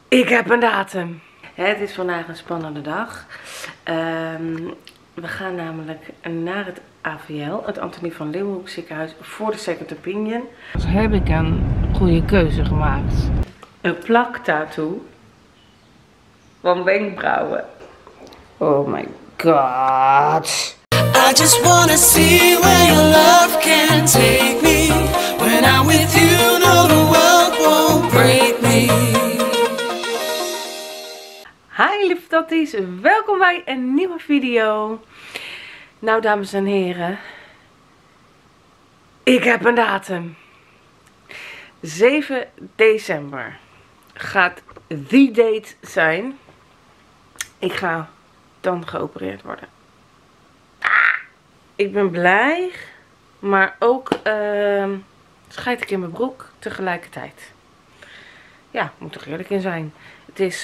Ik heb een datum. Het is vandaag een spannende dag. We gaan namelijk naar het AVL, het Antonie van Leeuwenhoek ziekenhuis, voor de second opinion. Dus heb ik een goede keuze gemaakt. Een plaktattoo van wenkbrauwen. Oh my god. I just wanna see where your love can take me. When I'm with you, no, the world won't break me. Hi lieve tatties, welkom bij een nieuwe video. Nou dames en heren, ik heb een datum. 7 december gaat the date zijn. Ik ga dan geopereerd worden. Ik ben blij, maar ook scheid ik in mijn broek tegelijkertijd. Ja, moet er eerlijk in zijn. Het is,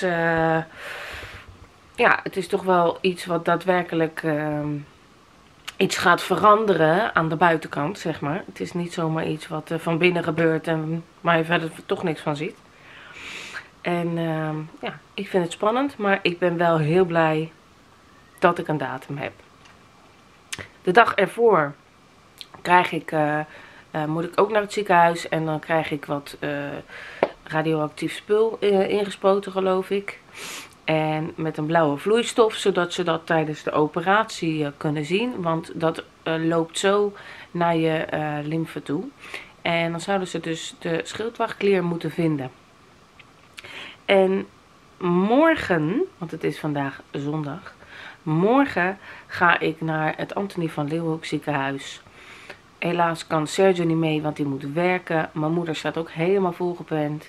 ja, het is toch wel iets wat daadwerkelijk iets gaat veranderen aan de buitenkant, zeg maar. Het is niet zomaar iets wat van binnen gebeurt en waar je verder toch niks van ziet. En ja, ik vind het spannend, maar ik ben wel heel blij dat ik een datum heb. De dag ervoor krijg ik, moet ik ook naar het ziekenhuis en dan krijg ik wat radioactief spul ingespoten, geloof ik. En met een blauwe vloeistof, zodat ze dat tijdens de operatie kunnen zien. Want dat loopt zo naar je lymfe toe. En dan zouden ze dus de schildwachtklier moeten vinden. En morgen, want het is vandaag zondag, morgen ga ik naar het Antonie van Leeuwenhoek ziekenhuis. Helaas kan Sergio niet mee, want die moet werken. Mijn moeder staat ook helemaal volgepland.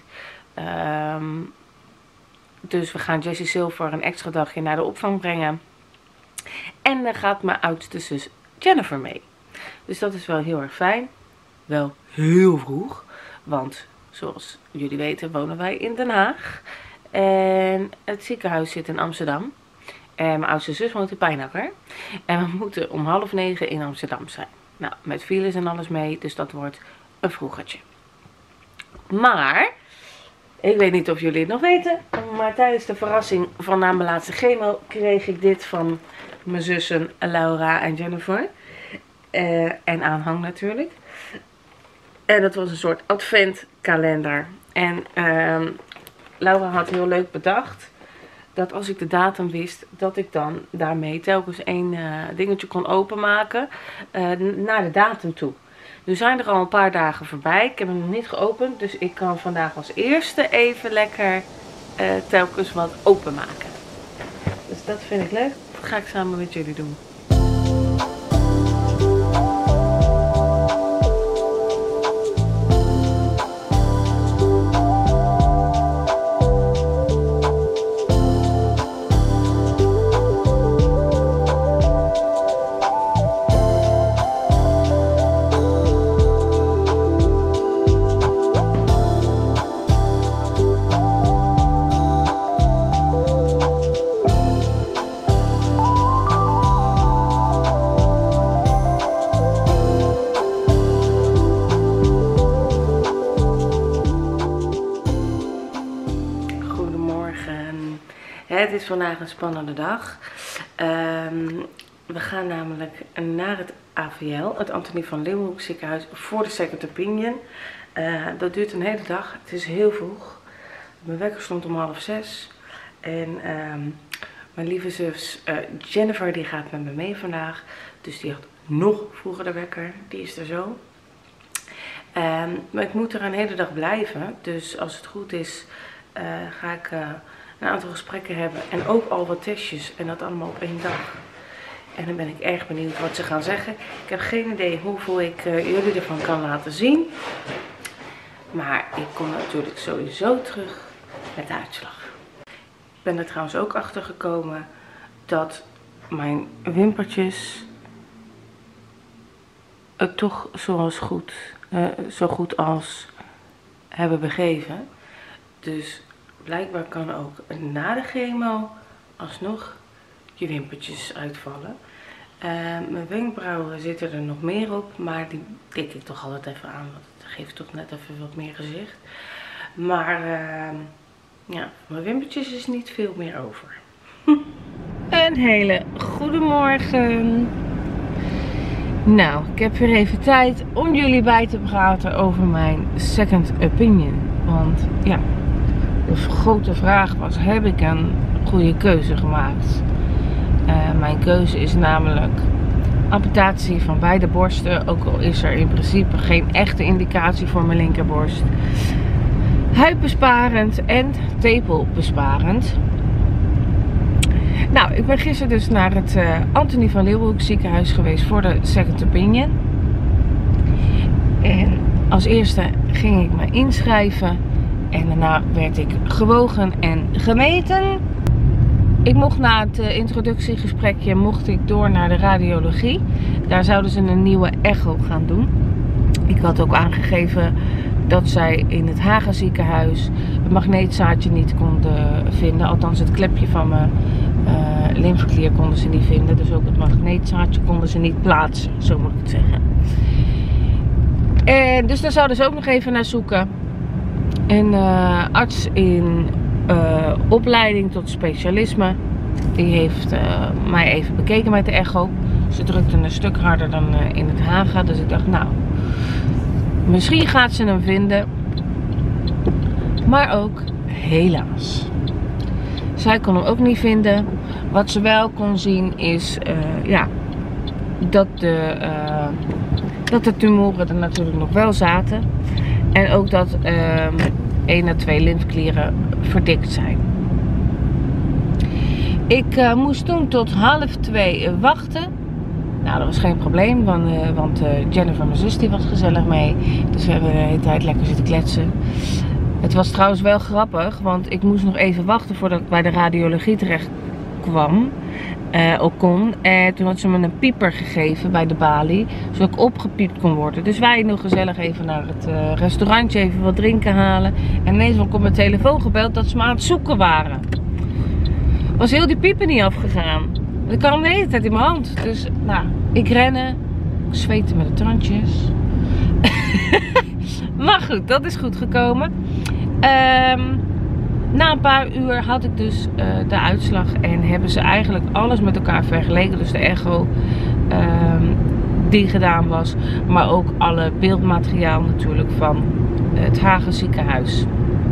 Dus we gaan Jessie Silver een extra dagje naar de opvang brengen. En dan gaat mijn oudste zus Jennifer mee. Dus dat is wel heel erg fijn. Wel heel vroeg. Want zoals jullie weten wonen wij in Den Haag. En het ziekenhuis zit in Amsterdam. En mijn oudste zus woont in Pijnacker. En we moeten om 8:30 in Amsterdam zijn. Nou, met files en alles mee. Dus dat wordt een vroegertje. Maar ik weet niet of jullie het nog weten, maar tijdens de verrassing van na mijn laatste chemo kreeg ik dit van mijn zussen Laura en Jennifer. En aanhang natuurlijk. En dat was een soort adventkalender. En Laura had heel leuk bedacht dat als ik de datum wist, dat ik dan daarmee telkens één dingetje kon openmaken naar de datum toe. Nu zijn er al een paar dagen voorbij. Ik heb hem nog niet geopend. Dus ik kan vandaag als eerste even lekker telkens wat openmaken. Dus dat vind ik leuk. Dat ga ik samen met jullie doen. Het is vandaag een spannende dag. We gaan namelijk naar het AVL, het Antonie van Leeuwenhoek ziekenhuis, voor de second opinion. Dat duurt een hele dag. Het is heel vroeg. Mijn wekker stond om 5:30. En mijn lieve zus Jennifer die gaat met me mee vandaag. Dus die had nog vroeger de wekker. Die is er zo. Maar ik moet er een hele dag blijven. Dus als het goed is ga ik een aantal gesprekken hebben en ook al wat testjes en dat allemaal op één dag. En dan ben ik erg benieuwd wat ze gaan zeggen. Ik heb geen idee hoeveel ik jullie ervan kan laten zien. Maar ik kom natuurlijk sowieso terug met de uitslag. Ik ben er trouwens ook achter gekomen dat mijn wimpertjes het toch zo goed als hebben begeven. Dus blijkbaar kan ook na de chemo alsnog je wimpertjes uitvallen. Mijn wenkbrauwen zitten er nog meer op, maar die tik ik toch altijd even aan, want het geeft toch net even wat meer gezicht. Maar Ja, mijn wimpertjes is niet veel meer over. Een hele goede morgen. Nou, ik heb weer even tijd om jullie bij te praten over mijn second opinion. Want ja, de grote vraag was, heb ik een goede keuze gemaakt? Mijn keuze is namelijk amputatie van beide borsten. Ook al is er in principe geen echte indicatie voor mijn linkerborst. Huidbesparend en tepelbesparend. Nou, ik ben gisteren dus naar het Antonie van Leeuwenhoek ziekenhuis geweest voor de second opinion. En als eerste ging ik me inschrijven. En daarna werd ik gewogen en gemeten. Ik mocht na het introductiegesprekje door naar de radiologie. Daar zouden ze een nieuwe echo gaan doen. Ik had ook aangegeven dat zij in het Haga ziekenhuis het magneetzaadje niet konden vinden. Althans het klepje van mijn lymfeklier konden ze niet vinden. Dus ook het magneetzaadje konden ze niet plaatsen, zo moet ik het zeggen. En dus daar zouden ze ook nog even naar zoeken. Een arts in opleiding tot specialisme, die heeft mij even bekeken met de echo. Ze drukte een stuk harder dan in het Haga. Dus ik dacht, nou, misschien gaat ze hem vinden. Maar ook helaas. Zij kon hem ook niet vinden. Wat ze wel kon zien is ja, dat de tumoren er natuurlijk nog wel zaten. En ook dat 1 à 2 lymfeklieren verdikt zijn. Ik moest toen tot 1:30 wachten. Nou, dat was geen probleem, want Jennifer, mijn zus, die was gezellig mee. Dus we hebben de hele tijd lekker zitten kletsen. Het was trouwens wel grappig, want ik moest nog even wachten voordat ik bij de radiologie terecht kwam. Ook kon. Toen had ze me een pieper gegeven bij de balie, zodat ik opgepiept kon worden. Dus wij nog gezellig even naar het restaurantje, even wat drinken halen. En ineens werd ik op mijn telefoon gebeld dat ze me aan het zoeken waren. Was heel die pieper niet afgegaan. Ik had hem de hele tijd in mijn hand. Dus nou, ik rennen. Ik zweette met de tandjes. Maar goed, dat is goed gekomen. Na een paar uur had ik dus de uitslag en hebben ze eigenlijk alles met elkaar vergeleken. Dus de echo die gedaan was, maar ook alle beeldmateriaal natuurlijk van het Haga ziekenhuis.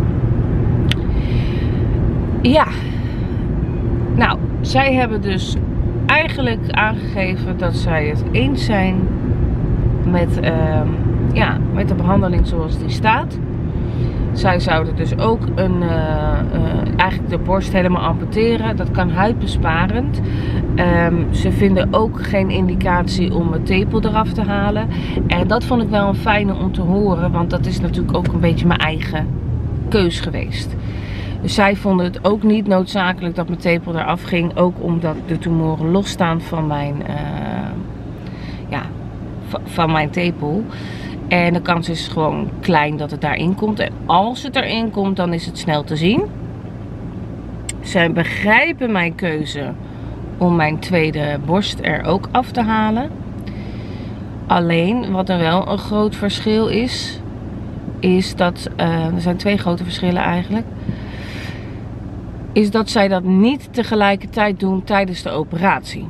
Ja, nou, zij hebben dus eigenlijk aangegeven dat zij het eens zijn met, ja, met de behandeling zoals die staat. Zij zouden dus ook eigenlijk de borst helemaal amputeren. Dat kan huidbesparend. Ze vinden ook geen indicatie om het tepel eraf te halen. En dat vond ik wel een fijne om te horen. Want dat is natuurlijk ook een beetje mijn eigen keus geweest. Dus zij vonden het ook niet noodzakelijk dat mijn tepel eraf ging. Ook omdat de tumoren losstaan van mijn, ja, van mijn tepel. En de kans is gewoon klein dat het daarin komt. En als het erin komt, dan is het snel te zien. Zij begrijpen mijn keuze om mijn tweede borst er ook af te halen. Alleen, wat er wel een groot verschil is dat, er zijn 2 grote verschillen eigenlijk. Is dat zij dat niet tegelijkertijd doen tijdens de operatie.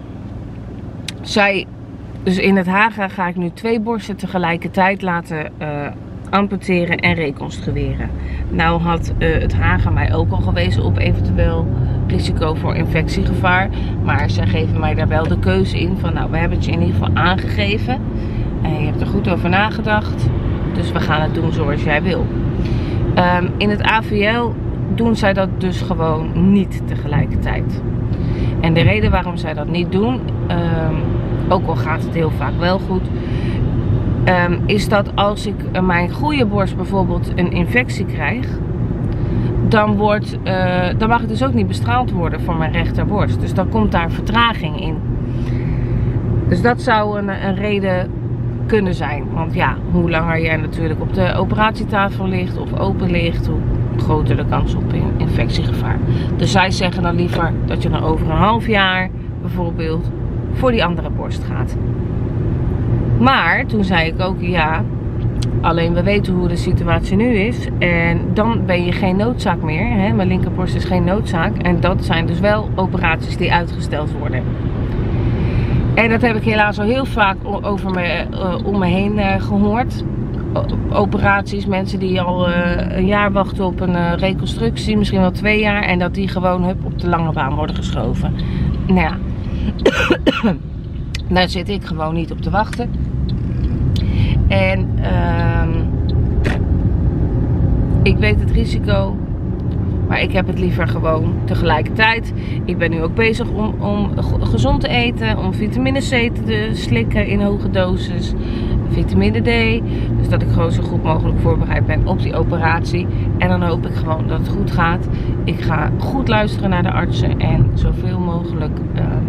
Dus in het Haga ga ik nu 2 borsten tegelijkertijd laten amputeren en reconstrueren. Nou had het Haga mij ook al gewezen op eventueel risico voor infectiegevaar. Maar zij geven mij daar wel de keuze in van, nou, we hebben het je in ieder geval aangegeven. En je hebt er goed over nagedacht. Dus we gaan het doen zoals jij wil. In het AVL doen zij dat dus gewoon niet tegelijkertijd. En de reden waarom zij dat niet doen, ook al gaat het heel vaak wel goed, is dat als ik mijn goede borst bijvoorbeeld een infectie krijg, dan mag ik dus ook niet bestraald worden voor mijn rechterborst. Dus dan komt daar vertraging in. Dus dat zou een reden kunnen zijn. Want ja, hoe langer jij natuurlijk op de operatietafel ligt of open ligt, hoe groter de kans op infectiegevaar. Dus zij zeggen dan liever dat je dan over een half jaar bijvoorbeeld voor die andere borst gaat. Maar toen zei ik ook, ja, Alleen we weten hoe de situatie nu is. En dan ben je geen noodzaak meer. Hè? Mijn linkerborst is geen noodzaak. En dat zijn dus wel operaties die uitgesteld worden. En dat heb ik helaas al heel vaak om me heen gehoord. Operaties, mensen die al een jaar wachten op een reconstructie, misschien wel 2 jaar. En dat die gewoon op de lange baan worden geschoven. Nou ja, daar zit ik gewoon niet op te wachten. En ik weet het risico, maar ik heb het liever gewoon tegelijkertijd. Ik ben nu ook bezig om gezond te eten, om vitamine C te slikken in hoge doses, vitamine D. Dus dat ik gewoon zo goed mogelijk voorbereid ben op die operatie. En dan hoop ik gewoon dat het goed gaat. Ik ga goed luisteren naar de artsen en zoveel mogelijk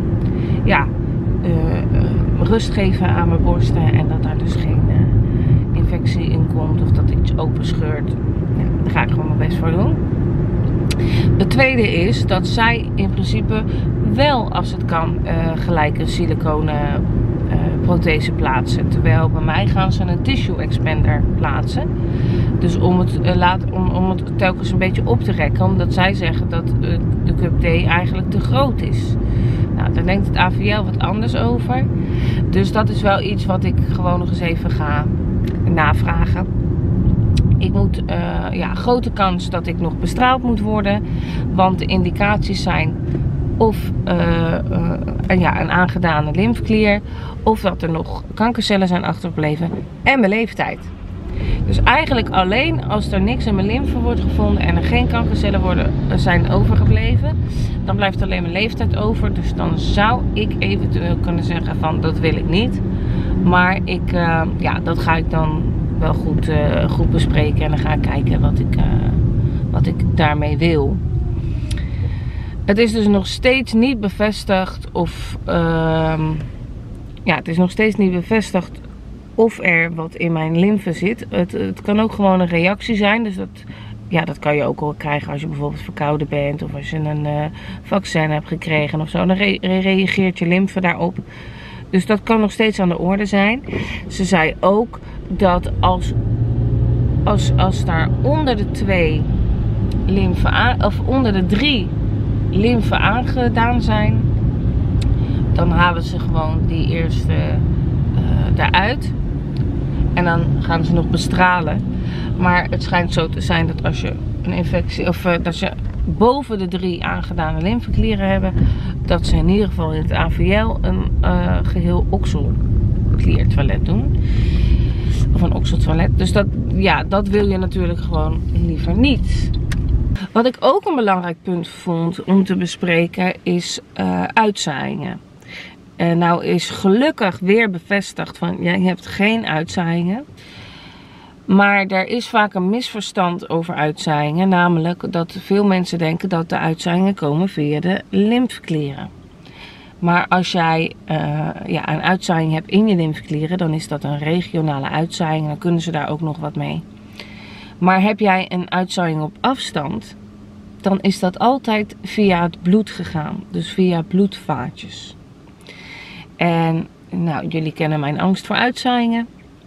rust geven aan mijn borsten. En dat daar dus geen infectie in komt of dat iets open scheurt. Ja, daar ga ik gewoon mijn best voor doen. Het tweede is dat zij in principe wel, als het kan, gelijk een siliconen prothese plaatsen. Terwijl bij mij gaan ze een tissue expander plaatsen. Dus om het telkens een beetje op te rekken. Omdat zij zeggen dat de cup D eigenlijk te groot is. Nou, daar denkt het AVL wat anders over. Dus dat is wel iets wat ik gewoon nog eens even ga navragen. Ik moet, grote kans dat ik nog bestraald moet worden. Want de indicaties zijn of een aangedane lymfeklier. Of dat er nog kankercellen zijn achtergebleven. En mijn leeftijd. Dus eigenlijk alleen als er niks in mijn lymfe wordt gevonden en er geen kankercellen zijn overgebleven, dan blijft alleen mijn leeftijd over. Dus dan zou ik eventueel kunnen zeggen van dat wil ik niet. Maar dat ga ik dan wel goed bespreken en dan ga ik kijken wat ik daarmee wil. Het is dus nog steeds niet bevestigd of er wat in mijn lymfe zit. Het kan ook gewoon een reactie zijn. Dus dat kan je ook al krijgen als je bijvoorbeeld verkouden bent. Of als je een vaccin hebt gekregen of zo. Dan reageert je lymfe daarop. Dus dat kan nog steeds aan de orde zijn. Ze zei ook dat als daar onder de 3 lymfe aangedaan zijn, dan halen ze gewoon die eerste daaruit. En dan gaan ze nog bestralen. Maar het schijnt zo te zijn dat als je een infectie dat je boven de 3 aangedane lymfeklieren hebben, dat ze in ieder geval in het AVL een geheel okselkliertoilet doen. Of een okseltoilet. Dus dat wil je natuurlijk gewoon liever niet. Wat ik ook een belangrijk punt vond om te bespreken is uitzaaiingen. Nou is gelukkig weer bevestigd van je hebt geen uitzaaiingen. Maar er is vaak een misverstand over uitzaaiingen. Namelijk dat veel mensen denken dat de uitzaaiingen komen via de lymfeklieren. Maar als jij een uitzaaiing hebt in je lymfeklieren, dan is dat een regionale uitzaaiing. Dan kunnen ze daar ook nog wat mee. Maar heb jij een uitzaaiing op afstand, dan is dat altijd via het bloed gegaan. Dus via bloedvaatjes. En nou, jullie kennen mijn angst voor uitzaaiingen.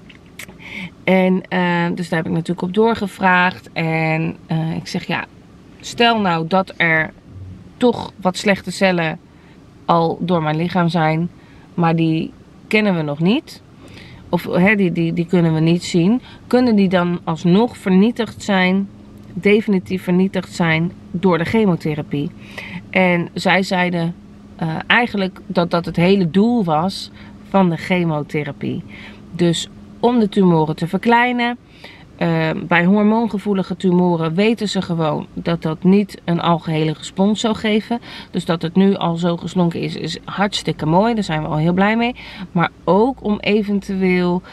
En dus daar heb ik natuurlijk op doorgevraagd. En ik zeg stel nou dat er toch wat slechte cellen al door mijn lichaam zijn. Maar die kennen we nog niet. Of die kunnen we niet zien. Kunnen die dan alsnog vernietigd zijn, definitief vernietigd zijn door de chemotherapie? En zij zeiden eigenlijk dat het hele doel was van de chemotherapie. Dus om de tumoren te verkleinen. Bij hormoongevoelige tumoren weten ze gewoon dat dat niet een algehele respons zou geven. Dus dat het nu al zo geslonken is hartstikke mooi. Daar zijn we al heel blij mee. Maar ook om eventueel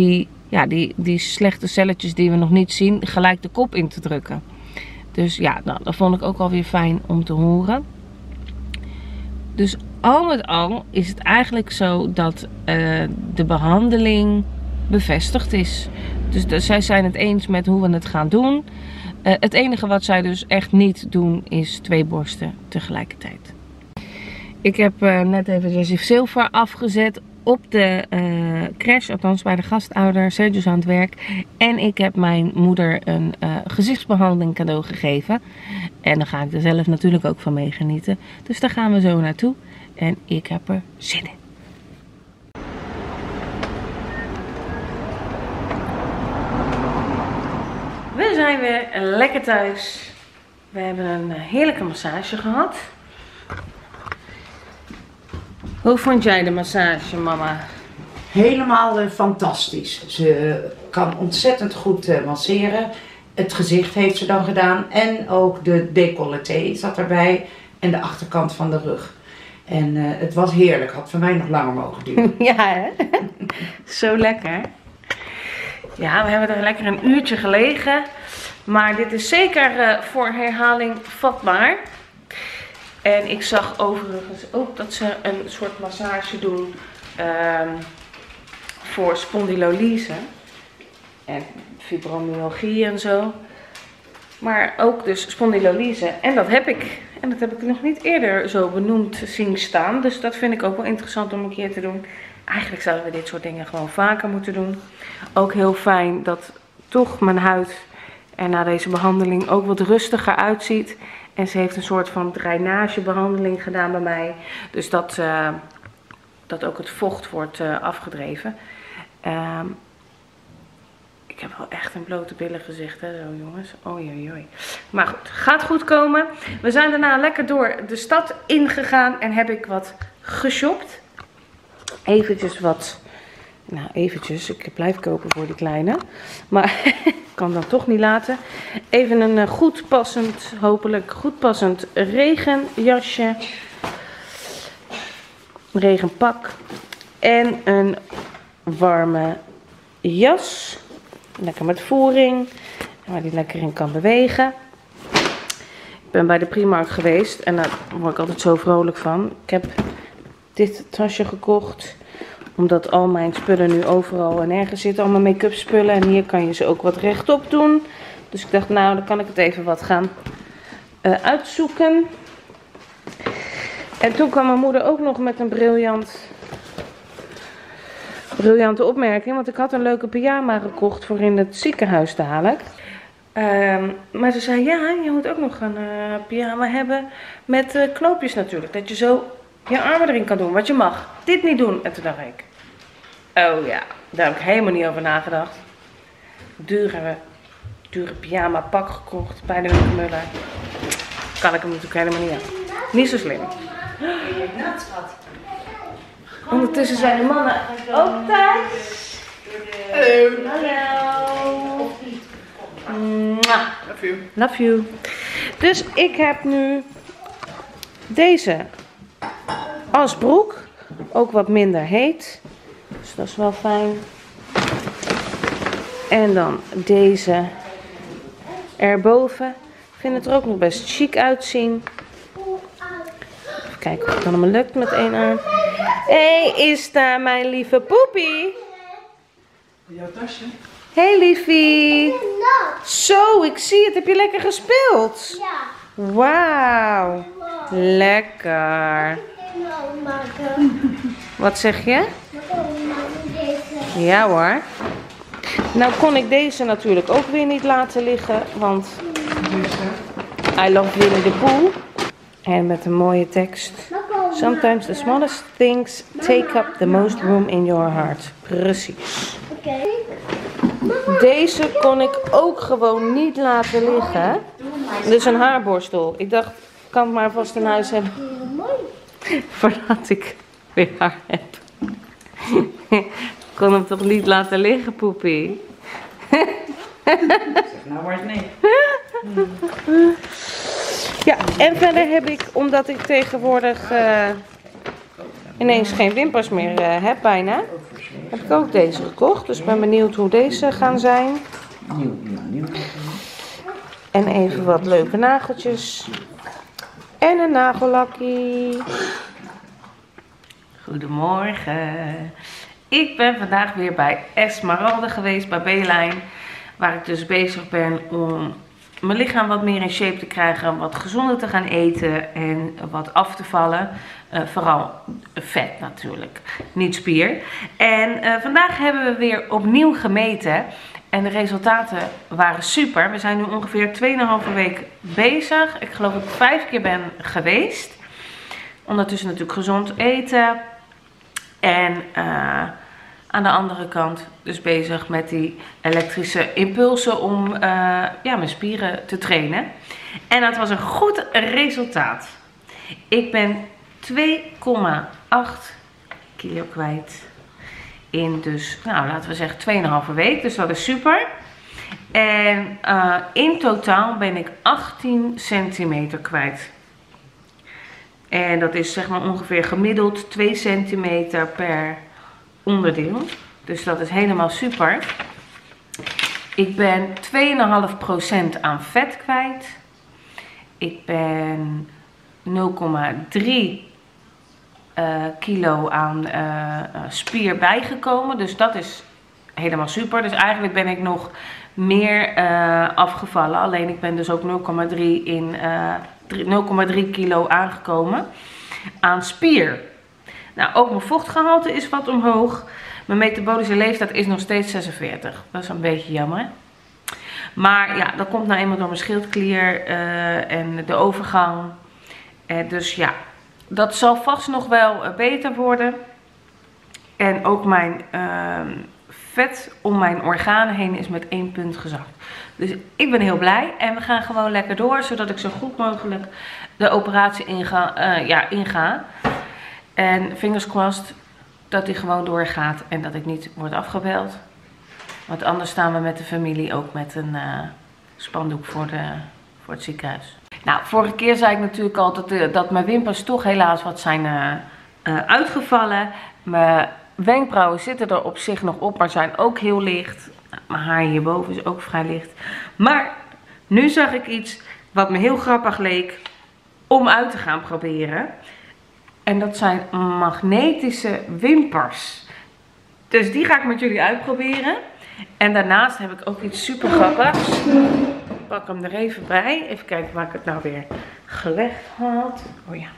die slechte celletjes die we nog niet zien gelijk de kop in te drukken. Dus dat vond ik ook alweer fijn om te horen. Dus al met al is het eigenlijk zo dat de behandeling bevestigd is. Dus zij zijn het eens met hoe we het gaan doen. Het enige wat zij dus echt niet doen is 2 borsten tegelijkertijd. Ik heb net even Jessie Silver afgezet op de crash, althans bij de gastouder. Sergio is aan het werk. En ik heb mijn moeder een gezichtsbehandeling cadeau gegeven. En dan ga ik er zelf natuurlijk ook van meegenieten. Dus daar gaan we zo naartoe. En ik heb er zin in. We zijn weer lekker thuis. We hebben een heerlijke massage gehad. Hoe vond jij de massage, mama? Helemaal fantastisch. Ze kan ontzettend goed masseren. Het gezicht heeft ze dan gedaan. En ook de décolleté zat erbij. En de achterkant van de rug. En het was heerlijk. Had voor mij nog langer mogen duren. Ja, hè? Zo lekker. Ja, we hebben er lekker een uurtje gelegen. Maar dit is zeker voor herhaling vatbaar. En ik zag overigens ook dat ze een soort massage doen voor spondylolyse. En fibromyalgie en zo. Maar ook dus spondylolyse. En dat heb ik. En dat heb ik nog niet eerder zo benoemd zien staan. Dus dat vind ik ook wel interessant om een keer te doen. Eigenlijk zouden we dit soort dingen gewoon vaker moeten doen. Ook heel fijn dat toch mijn huid er na deze behandeling ook wat rustiger uitziet. En ze heeft een soort van drainagebehandeling gedaan bij mij. Dus dat ook het vocht wordt afgedreven. Ik heb wel echt een blote billen gezicht, hè, zo jongens. Oei, oei. Maar goed, gaat goed komen. We zijn daarna lekker door de stad ingegaan en heb ik wat geshopt. Eventjes wat, nou eventjes, ik blijf kopen voor die kleine. Maar ik kan dat toch niet laten. Even een goed passend, hopelijk goed passend regenjasje. Regenpak. En een warme jas. Lekker met voering. Waar die lekker in kan bewegen. Ik ben bij de Primark geweest. En daar word ik altijd zo vrolijk van. Ik heb dit tasje gekocht. Omdat al mijn spullen nu overal en ergens zitten. Allemaal make-up spullen. En hier kan je ze ook wat rechtop doen. Dus ik dacht, nou, dan kan ik het even wat gaan uitzoeken. En toen kwam mijn moeder ook nog met een briljante opmerking. Want ik had een leuke pyjama gekocht voor in het ziekenhuis dadelijk. Maar ze zei, ja, je moet ook nog een pyjama hebben met knoopjes natuurlijk. Dat je zo je armen erin kan doen, wat je mag. Dit niet doen. En toen dacht ik, oh ja, daar heb ik helemaal niet over nagedacht. Dure pyjama pak gekocht bij de Muller. Kan ik hem natuurlijk helemaal niet aan. Niet zo slim. Ondertussen zijn de mannen ook thuis. Hallo. Love you. Love you. Dus ik heb nu deze als broek. Ook wat minder heet. Dus dat is wel fijn. En dan deze erboven. Ik vind het er ook nog best chic uitzien. Even kijken of het allemaal lukt met één arm. Hé, is daar mijn lieve poepie? Jouw tasje? Hé, liefie. Zo, ik zie het. Heb je lekker gespeeld? Ja. Wauw. Lekker. Wat zeg je? Ja hoor. Nou kon ik deze natuurlijk ook weer niet laten liggen, want I love Winnie the Pooh. En met een mooie tekst. Sometimes the smallest things take up the most room in your heart. Precies. Deze kon ik ook gewoon niet laten liggen. Dus een haarborstel. Ik dacht, ik kan het maar vast in huis hebben. Voordat ik weer haar heb. Ik kon hem toch niet laten liggen, poepie? Zeg nou maar eens nee. Ja, en verder heb ik, omdat ik tegenwoordig ineens geen wimpers meer heb bijna, heb ik ook deze gekocht. Dus ik ben benieuwd hoe deze gaan zijn. Nieuw. En even wat leuke nageltjes. En een nagellakkie. Goedemorgen. Ik ben vandaag weer bij Esmeralda geweest, bij B-Line. Waar ik dus bezig ben om mijn lichaam wat meer in shape te krijgen, wat gezonder te gaan eten en wat af te vallen. Vooral vet natuurlijk, niet spier. En vandaag hebben we weer opnieuw gemeten en de resultaten waren super. We zijn nu ongeveer 2,5 week bezig. Ik geloof dat ik 5 keer ben geweest. Ondertussen natuurlijk gezond eten en aan de andere kant dus bezig met die elektrische impulsen om mijn spieren te trainen. En dat was een goed resultaat. Ik ben 2,8 kilo kwijt in dus, nou laten we zeggen 2,5 week. Dus dat is super. En in totaal ben ik 18 centimeter kwijt. En dat is zeg maar ongeveer gemiddeld 2 centimeter per onderdeel. Dus dat is helemaal super. Ik ben 2,5% aan vet kwijt. Ik ben 0,3 kilo aan spier bijgekomen. Dus dat is helemaal super. Dus eigenlijk ben ik nog meer afgevallen. Alleen ik ben dus ook 0,3 kilo aangekomen aan spier. Nou, ook mijn vochtgehalte is wat omhoog. Mijn metabolische leeftijd is nog steeds 46. Dat is een beetje jammer. Maar ja, dat komt nou eenmaal door mijn schildklier en de overgang. Dus ja, dat zal vast nog wel beter worden. En ook mijn vet om mijn organen heen is met 1 punt gezakt. Dus ik ben heel blij. En we gaan gewoon lekker door, zodat ik zo goed mogelijk de operatie inga. En fingers crossed dat die gewoon doorgaat en dat ik niet word afgebeld. Want anders staan we met de familie ook met een spandoek voor het ziekenhuis. Nou, vorige keer zei ik natuurlijk al dat mijn wimpers toch helaas wat zijn uitgevallen. Mijn wenkbrauwen zitten er op zich nog op, maar zijn ook heel licht. Nou, mijn haar hierboven is ook vrij licht. Maar nu zag ik iets wat me heel grappig leek om uit te gaan proberen. En dat zijn magnetische wimpers. Dus die ga ik met jullie uitproberen. En daarnaast heb ik ook iets super grappigs. Ik pak hem er even bij. Even kijken waar ik het nou weer gelegd had. Oh ja.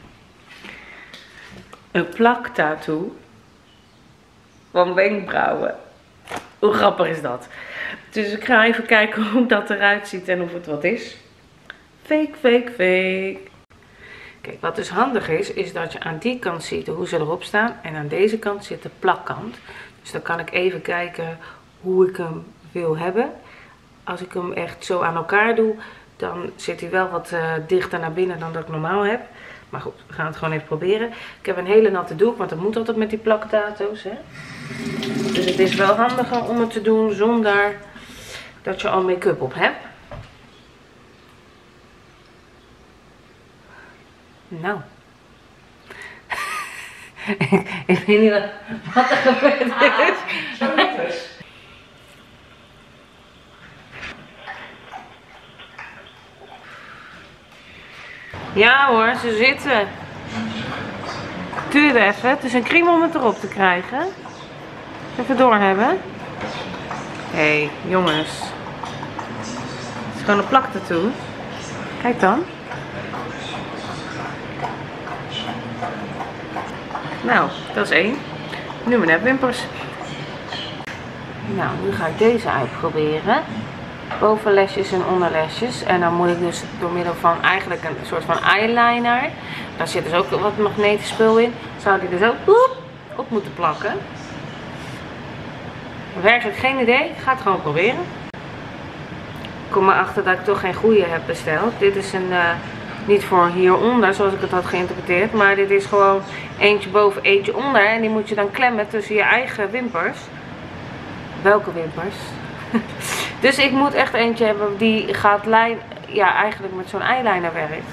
Een plaktattoo van wenkbrauwen. Hoe grappig is dat? Dus ik ga even kijken hoe dat eruit ziet en of het wat is. Fake, fake, fake. Kijk, wat dus handig is dat je aan die kant ziet hoe ze erop staan. En aan deze kant zit de plakkant. Dus dan kan ik even kijken hoe ik hem wil hebben. Als ik hem echt zo aan elkaar doe, dan zit hij wel wat dichter naar binnen dan dat ik normaal heb. Maar goed, we gaan het gewoon even proberen. Ik heb een hele natte doek, want dat moet altijd met die plaktato's, hè. Dus het is wel handiger om het te doen zonder dat je al make-up op hebt. Nou. Ik weet niet wat er gebeurd is. Ja hoor, ze zitten. Duurde even. Het is een kriebel om het erop te krijgen. Even doorhebben. Hé, jongens. Het is gewoon een plaktattoo. Kijk dan. Nou, dat is 1. Nu mijn nepwimpers. Nou, nu ga ik deze uitproberen. Bovenlesjes en onderlesjes. En dan moet ik dus door middel van eigenlijk een soort van eyeliner. Daar zit dus ook wat magnetisch spul in. Zou die dus ook op moeten plakken. Werkelijk geen idee. Ik ga het gewoon proberen. Ik kom erachter dat ik toch geen goede heb besteld. Dit is een... niet voor hieronder, zoals ik het had geïnterpreteerd. Maar dit is gewoon eentje boven, eentje onder. En die moet je dan klemmen tussen je eigen wimpers. Welke wimpers? Dus ik moet echt eentje hebben die gaat eigenlijk met zo'n eyeliner werkt.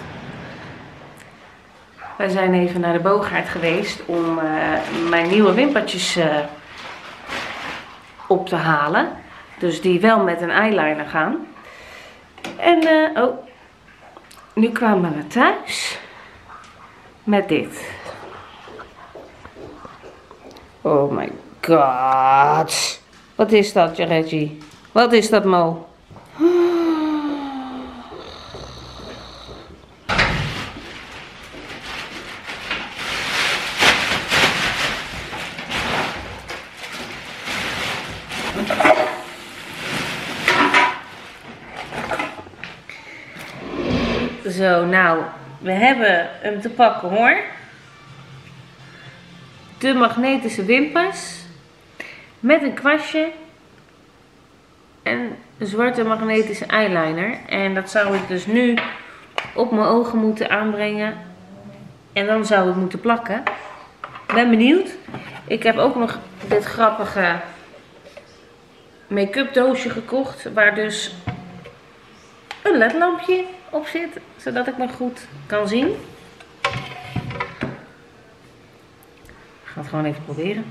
Wij zijn even naar de Boogaard geweest om mijn nieuwe wimpertjes op te halen. Dus die wel met een eyeliner gaan. En nu kwamen we thuis met dit. Oh my god. Wat is dat, Reggie? Wat is dat, Mo? Zo, nou, we hebben hem te pakken hoor. De magnetische wimpers. Met een kwastje. En een zwarte magnetische eyeliner. En dat zou ik dus nu op mijn ogen moeten aanbrengen. En dan zou het moeten plakken. Ik ben benieuwd. Ik heb ook nog dit grappige make-up doosje gekocht. Waar dus een ledlampje op zit. Zodat ik me goed kan zien. Ik ga het gewoon even proberen.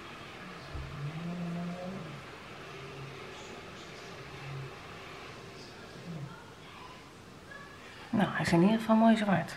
Nou, hij is in ieder geval mooi zwart.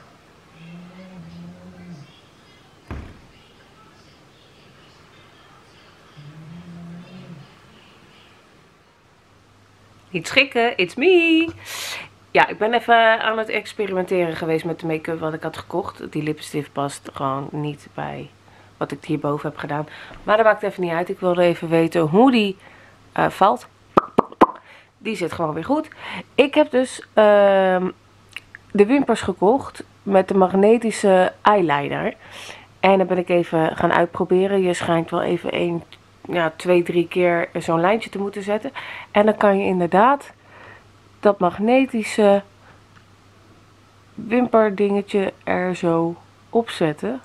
Niet schrikken, it's me! Ja, ik ben even aan het experimenteren geweest met de make-up wat ik had gekocht. Die lipstift past gewoon niet bij wat ik hierboven heb gedaan. Maar dat maakt even niet uit. Ik wilde even weten hoe die valt. Die zit gewoon weer goed. Ik heb dus de wimpers gekocht met de magnetische eyeliner. En dan ben ik even gaan uitproberen. Je schijnt wel even 2, 3 keer zo'n lijntje te moeten zetten. En dan kan je inderdaad dat magnetische wimperdingetje er zo op zetten.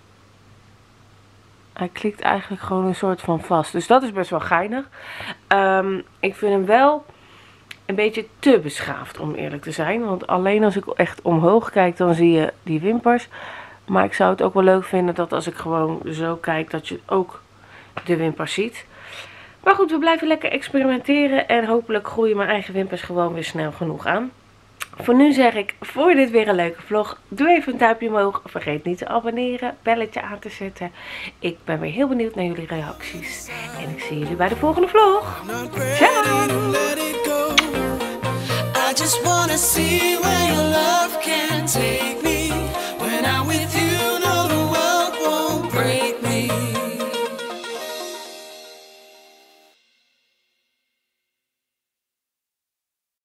Hij klikt eigenlijk gewoon een soort van vast. Dus dat is best wel geinig. Ik vind hem wel een beetje te beschaafd om eerlijk te zijn. Want alleen als ik echt omhoog kijk dan zie je die wimpers. Maar ik zou het ook wel leuk vinden dat als ik gewoon zo kijk dat je ook de wimpers ziet. Maar goed, we blijven lekker experimenteren. En hopelijk groeien mijn eigen wimpers gewoon weer snel genoeg aan. Voor nu zeg ik, voor dit weer een leuke vlog, doe even een duimpje omhoog. Vergeet niet te abonneren, belletje aan te zetten. Ik ben weer heel benieuwd naar jullie reacties. En ik zie jullie bij de volgende vlog. Ciao! I just wanna see where your love can take